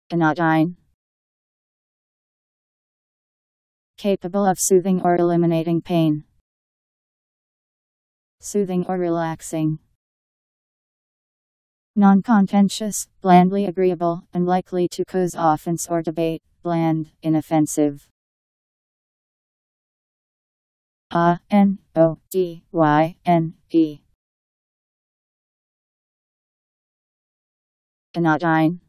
Anodyne. Capable of soothing or eliminating pain. Soothing or relaxing. Noncontentious, blandly agreeable, unlikely to cause offense or debate, bland, inoffensive. Anodyne.